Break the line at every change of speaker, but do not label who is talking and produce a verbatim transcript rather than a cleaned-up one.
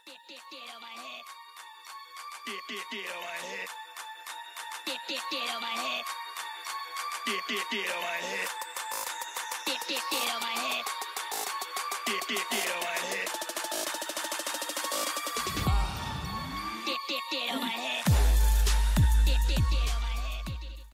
Get, get, get on my head. Get, get, get on my head. Get, get, get on my head. Get, get, get on my head. Get, get, get on my head.